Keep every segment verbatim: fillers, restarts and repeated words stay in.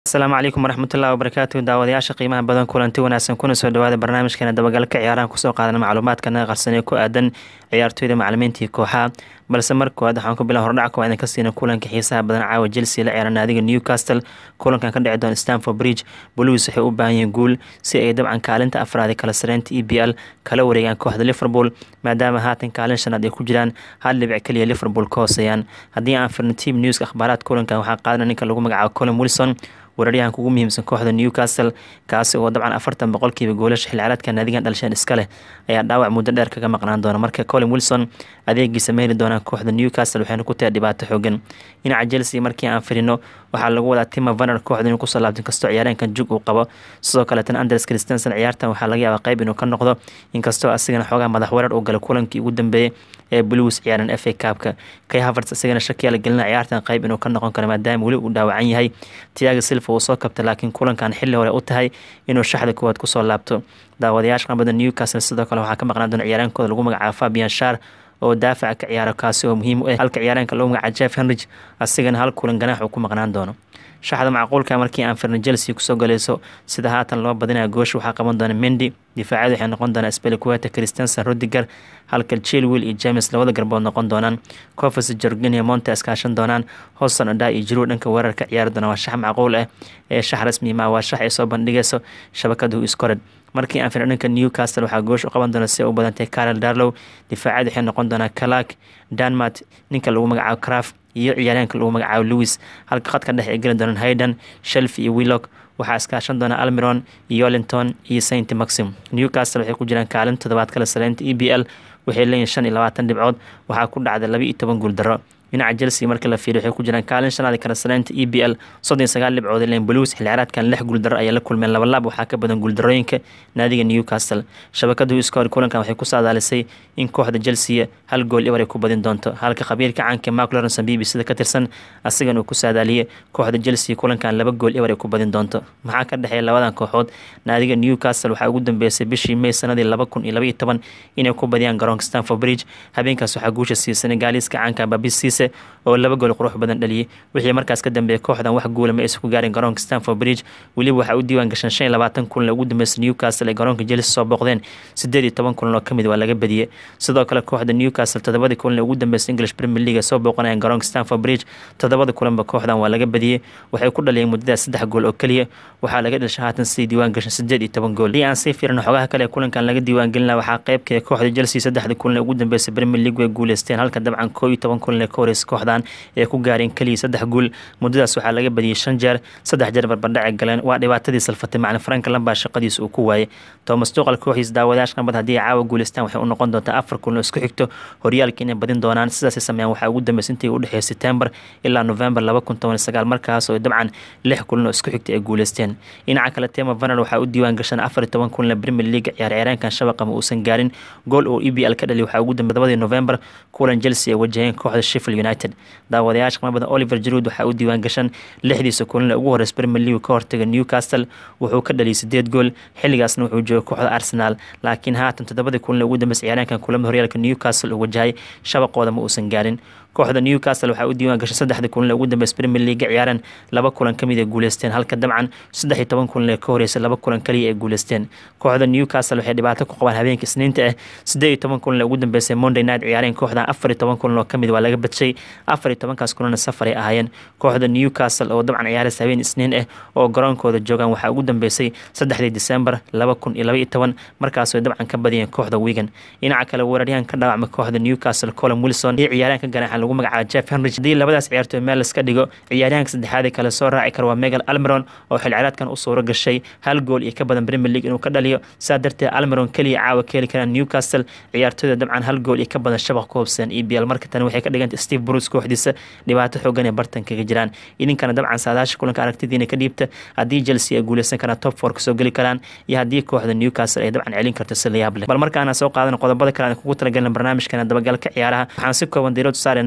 asalaamu calaykum waraxmatullahi wabarakaatu daawadayaasha qiimaha badan kulanti wanaagsan kuna soo dhawaada barnaamijkeena dabagalka ciyaaraha kusoo qaadana macluumaadkana qarsan ee ku aadan ciyaartooyda macalimiintii kooxaha balse markoowaad waxaan ku bilan hordhac kuwa idin ka siina kulanka xiisaha badan caawa Chelsea la ciyaara naadiga Newcastle kulankan ka dhici doona Stamford Bridge Blues waxay u baahan yihiin guul si ay dabcan kaalinta afraad kala sareynta E P L kala wareegaan kooxda Liverpool maadaama haatan kaalin shanaad ay ku jiraan hal dhibic kaliya Liverpool ka hooseeyaan haddii aan firno team news akhbaaraad kulankan waxaa qaadanaya ninka lagu magacaabo Colin Wilson weeraryahanka ugu muhiimsan kooxda Newcastle kaasi oo dabcan afartan boqolkiiba goolasha xil ciyaareedka naadigan dhalasheen iska leh ayaa dhaawac muddo dheer kaga maqnaan doona marka Colin Wilson adeegiisa meeli doona kooxda Newcastle waxayna ku tahay dhibaato xooggan dhinaca Chelsea markii aan firino waxaa lagu wadaa Timo Werner kooxda inuu ku soo laabtay kastoo ciyaaryahankan jug uu qabo sidoo kale tan Anders Christensen ciyaartan waxaa laga yaabaa qayb inuu ka noqdo inkastoo asigana xoogaa madax weerar uu galay kulankii ugu dambeeyay ee Blues ciyaaran F A Cup-ka Kai Havertz asigana shakiyaal gelina ciyaartan qayb inuu ka noqon karo maadaama wali uu dhaawacan yahay Thiago Silva uu soo kabtay laakiin kulankan xilli hore u tahay inuu shaxda kuwaad ku soo laabto daawadayaasha qanbada Newcastle sidoo kale waxaa ka maqnaan doona ciyaarankooda lagu magacaabo Fabian Schär oo daafaca ka ciyaaro kaasi oo muhiim u ah halka ciyaaraanka lagu magacaabo Jeff Hendrich asigana hal kulan ganaax uu ku maqnaan doono shaxda macquulka markii aan firna Chelsea ku soo galayso sida haatan loo badinayo goosh waxaa qaban doona Mendy difaacadu waxay noqon doonaa Spilicueta Christensen Rudiger halka Chilwell iyo James labada garbood noqon doonaan Kovacic Jorginho Montes kaashan doonaan Hudson Odoi iyo Giroud dhanka weerarka ciyaari doona waa shax macquul ah ee shax rasmi ma waa shax ay soo bandhigayso shabakadu iskored markii aan fiirno Newcastle waxaa goosh u qaban doona si u badantay Karl Darlow difaacadu waxay noqon doonaa Kalak Denmark ninka lagu magacaabo Kraft iyo ciyaaraanka lagu magacaabo Lewis halka khadka dhexe ay gali doonaan Hayden Shelby iyo Willock waxaa iskaashan doona Almiron iyo Yolinton iyo Saint Maxim Newcastle waxay ku jiraan kaalin toddobaad kala sareynta E P L waxay leeyihiin shan iyo labaatan dhibcood waxaa ku dhacday laba iyo toban guul darro dhinaca Chelsea marka la fiiriyo waxay ku jiraan kaalin shanaad kala sareynta E P L soddon iyo sagaal dhibcood leen Blues xil ciyaareedkan lix guul darro ayaa la kulmeen laba laab waxaa ka badan guul darrooyinka naadiga Newcastle shabakadu iskoor kulankan waxay ku saadaalisay in kooxda Chelsea hal gool ay ku badin doonto halka khabiirka caanka Mark Lawrence B B C da ka tirsan asigan uu ku saadaaliyay kooxda Chelsea kulankan laba gool ay ku badin doonto maxaa ka dhaxeeya labadan kooxood naadiga Newcastle waxaa ugu dambeysay bishii May sanadii laba kun iyo laba iyo toban inay ku badiyaan garoonka Stamford Bridge habeenkaas waxaa guusha siiyay Senegalese caanka Babis oo laba gool qurux badan dhaliyay wixii markaas ka dambeeyay kooxdan wax gool ma isku gaarin garoonka Stamford Bridge wali waxa uu diiwaan gashan shan iyo labaatan kulan ugu dambeysay Newcastle ee garoonka Chelsea soo booqdeen siddeed iyo toban kulan oo kamid waa laga badiyay sidoo kale kooxda Newcastle todobada kulan ugu dambeysay English Premier League soo booqanayaan garoonka Stamford Bridge todobada kulanba kooxdan waa laga badiyay waxay ku dhaliyeen muddada saddex gool oo kaliya waxaa laga dhashay haatan si diiwaan gashan siddeed iyo toban gool aan si fiirno xogaha kale kulankan laga diiwaan gelina waxaa qayb ka kooxda Chelsea saddexda kulan ugu dambeysay Premier League way guuleysteen halka dabcan koob iyo toban kulan ka horeysay kooxdan ee ku gaareen kaliya saddex gool muddadaas waxaa laga badiyay shan jeer saddex jeer barbardhac galeen waa dhibaatadii salfatay macna Frank Lampard shaqadiisa uu ku waayay Thomas Tuchel kooxiisa daawadayaasha qanbad haddii caawa guuleystaan waxay u noqon doontaa afar kulan oo isku xigto horyaalka inay badin doonaan sidaas ay sameeyaan waxaa ugu dambeysay intii u dhaxeysay September ilaa November laba kun toban iyo sagaal markaas oo dabcan lix kulan oo isku xigtay ay guuleysteen dhinaca kale Timo Werner waxaa u diiwaan gashan afar iyo toban kulan Premier League ciyaar ciyaaraankan shabaqa ma uusan gaarin gool oo E P L ka dhaliyay waxaa ugu dambeeyay November kulan Chelsea ay wajaheen kooxda Sheffield United daawadayaasha qanbada Oliver Giroud waxaa u diiwaan gashan lixdiisa kulan ugu horeysay Premier League ka hortaga Newcastle wuxuu ka dhaliyay siddeed gool xilligaasna wuxuu joogay kooxda Arsenal laakiin haatan todobada kulan ugu dambeysay ciyaaraankan kulamada horyaalka Newcastle uu wajahay shabaqooda ma uusan gaarin kooxda Newcastle waxaa u diiwaan gashay saddexda kulan ugu dambeysay Premier League ciyaaran laba kulan kamid ah guuleysteen halka dabcan saddex iyo toban kulan ka horeysay laba kulan kaliya ay guuleysteen kooxda Newcastle waxay dhibaato ku qabaan habeenkii Isniinta ah siddeed iyo toban kulan ugu dambeysay Monday Night ciyaareen kooxda afar iyo toban kulan oo kamid waa laga badshay afar iyo toban kaas kulan safar ay ahaayeen kooxda Newcastle oo dabcan ciyaaraysa habeen Isniin ah oo garoonkooda joogan waxaa ugu dambeysay saddexdii December laba kun iyo laba iyo toban markaas oo dabcan ka badiyeen kooxda Wigan dhinaca kale weeraryahan ka dhaawacmay kooxda Newcastle Colin Wilson iyo ciyaaraanka ganaaxa lagu magacaabo Jeff Hendrich hadii labadaas ciyaartooy meel iska dhigo ciyaaraanka saddexaad ee kale soo raaci kara waa Miguel Almiron oo xil ciyaareedkan u suura gashay hal gool iyo ka badan Premier League inuu ka dhaliyo saa darteed Almiron kaliya caawa ka heli karaan Newcastle ciyaartooyda dabcan hal gool iyo ka badan shabaq ku hubsan E P L marka tan waxay ka dhigantay Steve Bruce kooxdiisa dhibaato xooggan ee bartan kaga jiraan idinkana dabcan saadaasha kulanka aragtidiina ka dhiibta haddii Chelsea ay guuleysan karaan top four ka soo gali karaan iyo haddii kooxda Newcastle ay dabcan celin karto si la yaab leh bal markaana soo qaadan qodobada kale aan kugu talagalna barnaamijkeena dabagalka ciyaaraha waxaan si kooban diiradda saarayna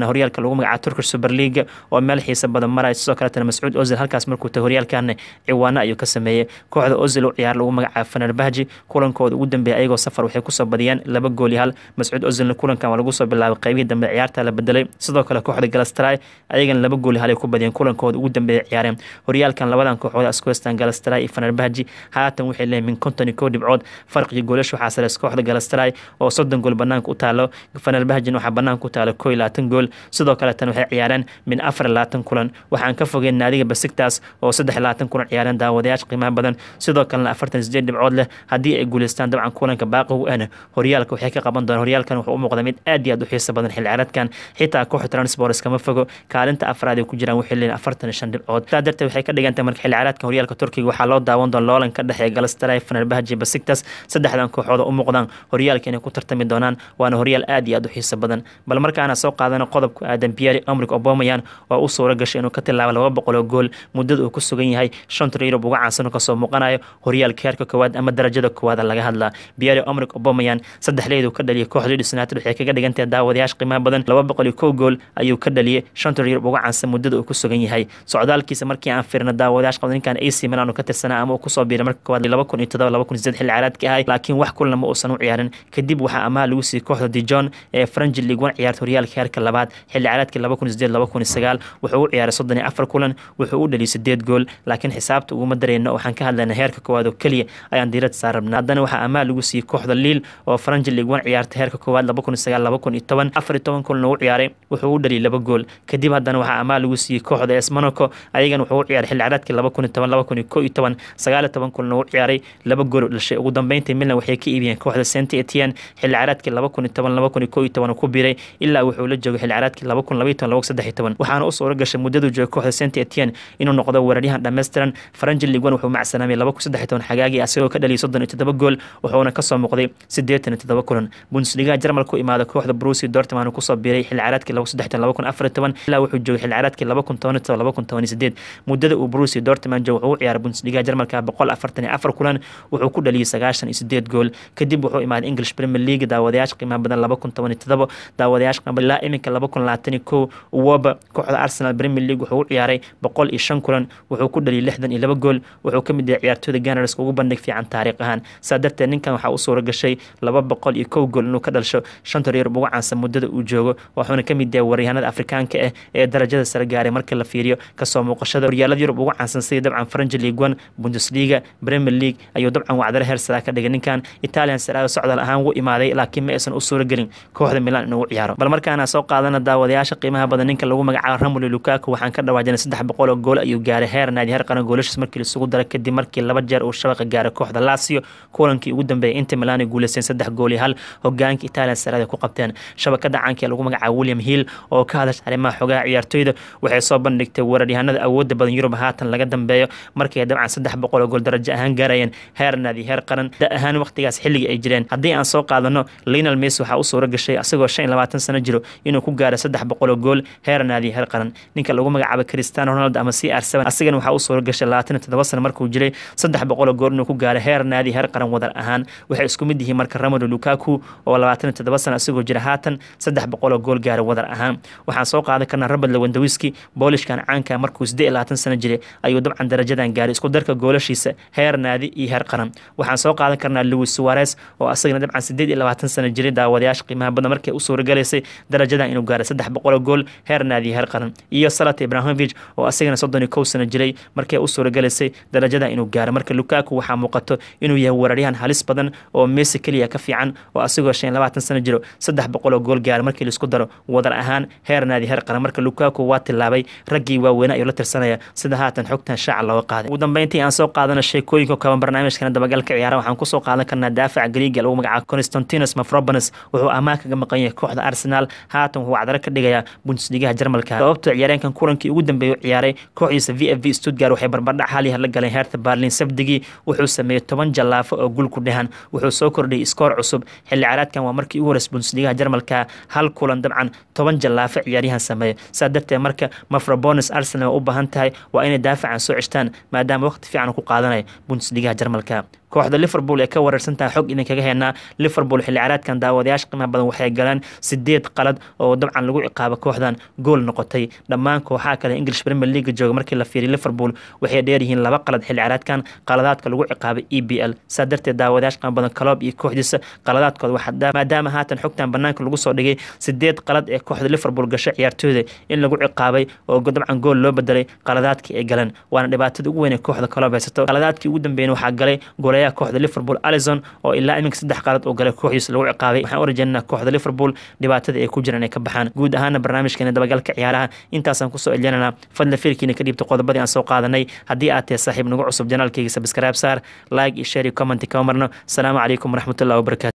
galnaa horyaalka lagu magacaabo Turkish Super League oo meel xiisa badan maray sidoo kale tan Mas'uud Ozil halkaas markuu tahay horyaalkan ciwaana ayuu ka sameeyay kooxda Ozil oo ciyaar lagu magacaabo Fenerbahce kulankooda ugu dambeeyay ayagoo safar waxay ku soo badiyeen laba gool iyo hal Mas'uud Ozil kulankan waa lagu soo bilaabay qaybihii dambe ciyaarta la bedelay sidoo kale kooxda Galatasaray ayagana laba gool iyo hal ay ku badiyeen kulankooda ugu dambeeyay ciyaareen horyaalkan labadan kooxood isku haystaan Galatasaray iyo Fenerbahce haatan waxay leeyihiin min konton iyo kow dhibcood farqiga goolasha waxaa sare kooxda Galatasaray oo soddon gool banaanka u taalo Fenerbahce waxa banaanka u taalo kow iyo labaatan gool sidoo kale tan waxay ciyaareen min afar iyo labaatan kulan waxaan ka fogeen naadiga Besiktas oo saddex iyo labaatan kulan ciyaareen daawadayaasha qiimaha badan sidoo kale afartan iyo siddeed dhibcood leh haddii ay guuleystaan dabcan kulanka baaqi u ah horyaalka waxay ka qaban doonaan horyaalkan wuxuu u muuqdaa mid aad iyo aad u xiiso badan xilli ciyaareedkan xitaa kooxda Trabzonspor kama fogo kaalinta afraad ay ku jiraan waxay leeyihiin afartan iyo shan dhibcood sidaa darteed waxay ka dhigantahay marka xilli ciyaareedkan horyaalka Turkiga waxaa loo daawan doonaa loolan ka dhexeeya Galatasaray Fenerbahce Besiktas saddexdan kooxood u muuqdaan horyaalka inay ku tartami doonaan waana horyaal aad iyo aad u xiiso badan bal markaana soo qaadano qodobka aadan Pierre-Emerick Aubameyang oo u suura gashay inuu ka tilaabo laba boqol oo gool muddada uu ku sugan yahay shanta Yurub uga caansan ka soo muuqanayo horyaalka heerka koowaad ama darajada koowaad laga hadlaa Pierre-Emerick Aubameyang saddex leeyahay ka dhaliyay kooxda Leeds United waxay kaga dhigantahay daawadayaasha qiimaha badan laba boqol iyo kow gool ayuu ka dhaliyay shanta Yurub uga caansan muddada uu ku sugan yahay socdaalkiisa markii aan fiirno daawadayaasha qodinkan A C Milan oo ka tirsanaa ama uu ku soo biiray marka koowaad laba kun iyo toddoba laba kun iyo siddeed xilli ciyaareedkii ahay laakiin wax kulan ma uusan u ciyaarin kadib waxa amaah lagu siiyay kooxda Dijon ee French League one ciyaarta horyaalka heerka labaad xilli ciyaareedkii laba kun iyo siddeed laba kun iyo sagaal wuxuu u ciyaaray soddon iyo afar kulan wuxuu u dhaliyay siddeed gool laakiin xisaabta uguma dareyno waxaan ka hadlaynaa heerka koowaad oo kaliya ayaan diirad saarabnaa haddana waxa amaah lagu siiyay kooxda Lille oo French League one ciyaarta heerka koowaad laba kun iyo sagaal laba kun iyo toban afar iyo toban kulan uu ciyaaray wuxuu u dhaliyay laba gool kadib haddana waxa amaah lagu siiyay kooxda AS Monaco ayagana wuxuu u ciyaaray xilli ciyaareedkii laba kun iyo toban laba kun iyo kow iyo toban sagaal iyo toban kulan uu ciyaaray laba gool u dhashay ugu dambeyntii Milan waxay ka iibiyeen kooxda Saint Etienne xilli ciyaareedkii laba kun iyo toban laba kun iyo kow iyo toban ku biiray ilaa wuxuu la joogay xilli ciyaareedkii laba kun iyo laba iyo toban laba kun iyo saddex iyo toban waxaana u suura gashay muddadu joogay kooxda Saint Etienne inuu noqdo weeraryahan dhameystiran French League one wuxuu macsanaamay laba kun iyo saddex iyo toban xagaagii asagoo ka dhaliyay soddon iyo toddoba gool wuxuuna ka soo muuqday siddeetan iyo toddoba kulan Bundesliga Jarmalka ku imaada kooxda Borussia Dortmund ku soo biiray xilli ciyaareedkii laba kun iyo saddex iyo toban laba kun iyo afar iyo toban ilaa wuxuu joogay xilli ciyaareedkii laba kun iyo toban iyo toban laba kun iyo toban iyo siddeed muddada uu Borussia Dortmund joogay wuxuu u ciyaaray Bundesliga Jarmalka boqol afartan iyo afar kulan wuxuu ku dhaliyay sagaashan iyo siddeed gool kadib wuxuu imaaday English Premier League daawadayaasha qiimaha badan laba kun iyo toban iyo toddoba daawadayaasha qiimaha badan iminka laba kun iyo labaatan iyo kow Uwoba kooxda Arsenal Premier League wuxuu u ciyaaray boqol iyo shan kulan wuxuu ku dhaliyay lixdan iyo laba gool wuxuu ka mid yahay ciyaartooyda Gunners ugu bandhig fiican taariikh ahaan saa darteed ninkan waxa uu suura gashay laba boqol iyo kow gool inuu ka dhalsho shanta Yurub uga caansan muddada uu joogo wuxuuna ka mid yahay waryahanada Afrikaanka ah ee darajada sare gaaray marka la fiiriyo ka soo muuqashada horyaalada Yurub uga caansan sida dabcan French League one Bundesliga Premier League ayuu dabcan wacdara heer sare ka dhigay ninkan Italian Serie A socdaal ahaan wuu imaaday laakiin ma aysan u suura gelin kooxda Milan inuu ciyaaro bal markaana soo qaadana daawadayaasha qiimaha badan ninka lagu magacaabo Romelu Lukaku waxaan ka dhawaajinay saddex boqol oo gool ayuu gaaray heer naadi heer qaran goolashiis markii la isugu daray kadib markii laba jeer uu shabaqa gaaray kooxda Lazio kulankii ugu dambeeyay Inter Milan ay guuleysteen saddex gool iyo hal hogaanka Italian Serie A ku qabteen shabakada caanka lagu magacaabo William Hill oo ka hadashay arrimaha xogaha ciyaartooyda waxay soo bandhigtay weeraryahanada awoodda badan Yurub haatan laga dambeeyo markii ay dabcan saddex boqol oo gool darajo ahaan gaarayeen heer naadi heer qaran da ahaan waqtigaas xilliga ay jireen haddii aan soo qaadano Lionel Messi waxa uu suura gashay asagoo shan iyo labaatan sano jiro inuu ku gaaro saddex boqol oo gool heer naadi heer qaran ninka lagu magacaabo Cristiano Ronaldo ama C R seven asagana waxa uu suura gashay labaatan iyo toddoba sano markuu jiray saddex boqol oo gool inuu ku gaaro heer naadi heer qaran wadar ahaan waxay isku mid yihiin marka Romelu Lukaku oo labaatan iyo toddoba sano asagoo jira haatan saddex boqol oo gool gaaro wadar ahaan waxaan soo qaadan karnaa Robert Lewandowski boolishkan caanka markuu siddeed iyo labaatan sano jiray ayuu dabcan darajadan gaaray isku darka goolashiisa heer naadi iyo heer qaran waxaan soo qaadan karnaa Luis Suarez oo asagana dabcan siddeed iyo labaatan sano jiray daawadayaasha qiimaha badan markay u suura galaysay darajadan inuu gaaray saddex boqol oo gool heer naadi heer qaran iyo Zlatan Ibrahimovic oo asagana soddon iyo kow sano jiray markay u suura galaysay darajadan inuu gaaro marka Lukaku waxa muuqato inuu yahay weeraryahan halis badan oo Messi kaliya ka fiican oo asagoo shan iyo labaatan sano jiro saddex boqol oo gool gaar markii la isku daro wadar ahaan heer naadi heer qaran marka Lukaku waa tilaabay raggii waaweyn ayuu la tirsanaya sida haatan xogtan shaaca looga qaaday ugu dambeyntii aan soo qaadana sheekooyinka kooban barnaamijkan dabagalka ciyaaraha waxaan ku soo qaadan karnaa daafaca Greek lagu magacaabo Konstantinos Mavropanos wuxuu amaah kaga maqan yahay kooxda Arsenal haatan wuxuu wacdara ka dhigayaa Bundesliga Jarmalka sababtoo ciyaareenkan kulankii ugu dambeeyay ciyaaray kooxdiisa V F V Stuttgart waxay barbardhac hal iyo hal la galeen Hertha Berlin sabdigi wuxuu sameeyay toban jallaafo oo gol ku dhahan wuxuu soo kordhiyay iskoor cusub xilli ciyaareedkan waa markii ugu horeysay Bundesliga Jarmalka hal kulan dabcan toban jallaafo ciyaaryahan sameeyay sadartee marka Mavropanos Arsenal u baahan tahay waa inay daafacan soo cishtaan maadaama waqti fiican ku qaadanay Bundesliga Jarmalka kooxda Liverpool ee ka wararsantaa xog idin kaga heynaa Liverpool xilli ciyaareedkan daawadayaasha qiimaha badan waxay galeen sideed qalad oo dabcan lagu ciqaabo kooxdan gool noqotay dhammaan kooxaha kale English Premier League jooga markii la fiiriyo Liverpool waxay dheer yihiin laba qalad xilli ciyaareedkan qaladaadka lagu ciqaabay E P L sadarteed daawadayaasha qiimaha badan Klopp iyo kooxdiisa qaladaadkooda waxa maadaama haatan xogtan banaanka lagu soo dhigay sideed qalad ee kooxda Liverpool gashay ciyaartooyda in lagu ciqaabay oo dabcan gool loo bedelay qaladaadkii ay galeen waana dhibaatada ugu weyn ee kooxda Klopp haysato qaladaadkii ugu dambeeyay waxa galay goolayaha kooxda Liverpool Alisson oo ilaa iminka saddex qalad oo galay kooxdiisa lagu ciqaabay waxaan u rajaynaynaa kooxda Liverpool dhibaatada ay ku jiraan ay ka baxaan guud ahaan barnaamijkeena dabagalka ciyaaraha intaasaan ku soo celinayna fadlan fiirkiina ka dhiibta qodobadii aan soo qaadanay haddii aad tahay saaxiib nagu cusub janaalkayga subscribe saar like iyo share iyo comment ka marno assalamu calaykum waraxmatullaahi wabarakaatuh